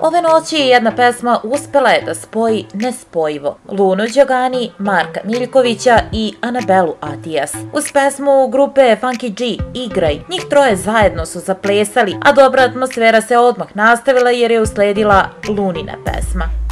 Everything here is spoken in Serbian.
Ove noći jedna pesma uspela je da spoji nespojivo Lunu Đogani, Marka Miljkovića i Anabelu Atijas. Uz pesmu grupe Funky G Igraj, njih troje zajedno su zaplesali, a dobra atmosfera se odmah nastavila jer je usledila Lunina pesma.